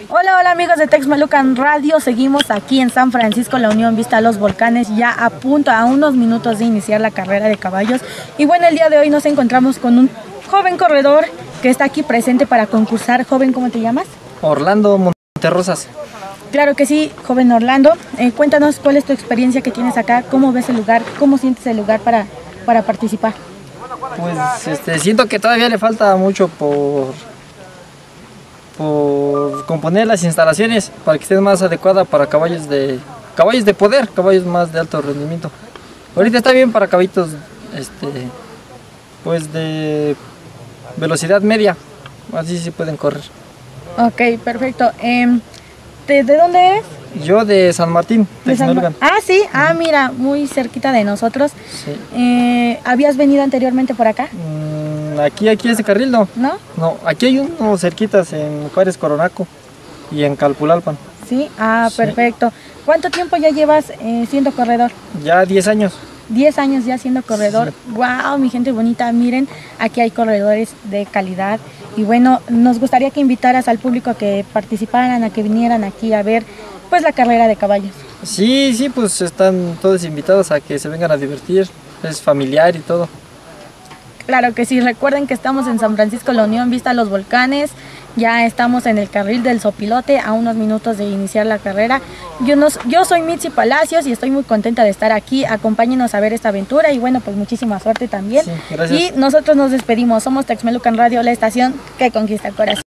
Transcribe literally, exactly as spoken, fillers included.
Hola, hola amigos de Texmelucan Radio, seguimos aquí en San Francisco, La Unión, vista a los volcanes, ya a punto, a unos minutos de iniciar la carrera de caballos. Y bueno, el día de hoy nos encontramos con un joven corredor que está aquí presente para concursar. Joven, ¿cómo te llamas? Orlando Monterrosas. Claro que sí, joven Orlando. Eh, cuéntanos cuál es tu experiencia que tienes acá, cómo ves el lugar, cómo sientes el lugar para, para participar. Pues este, siento que todavía le falta mucho por, por componer las instalaciones para que estén más adecuadas para caballos de caballos de poder, caballos más de alto rendimiento. Ahorita está bien para caballitos este, pues de velocidad media, así sí pueden correr. Ok, perfecto. Eh, ¿de, ¿De dónde eres? Yo de San Martín, de San Ma Ah, sí, ah, mira, muy cerquita de nosotros. Sí. Eh, ¿Habías venido anteriormente por acá? Mm, aquí, aquí este carril no. ¿No? No, aquí hay unos cerquitas en Juárez Coronaco y en Calpulalpan. Sí, ah, Sí. perfecto. ¿Cuánto tiempo ya llevas eh, siendo corredor? Ya diez años. diez años ya siendo corredor. Sí. Wow, mi gente bonita, miren, aquí hay corredores de calidad. Y bueno, nos gustaría que invitaras al público a que participaran, a que vinieran aquí a ver pues la carrera de caballos. Sí, sí, pues están todos invitados a que se vengan a divertir, es familiar y todo. Claro que sí, recuerden que estamos en San Francisco, La Unión, vista a los volcanes, ya estamos en el carril del Sopilote, a unos minutos de iniciar la carrera. Yo, nos, yo soy Mitzi Palacios y estoy muy contenta de estar aquí, acompáñenos a ver esta aventura y bueno, pues muchísima suerte también. Sí, gracias. Y nosotros nos despedimos, somos Texmelucan Radio, la estación que conquista el corazón.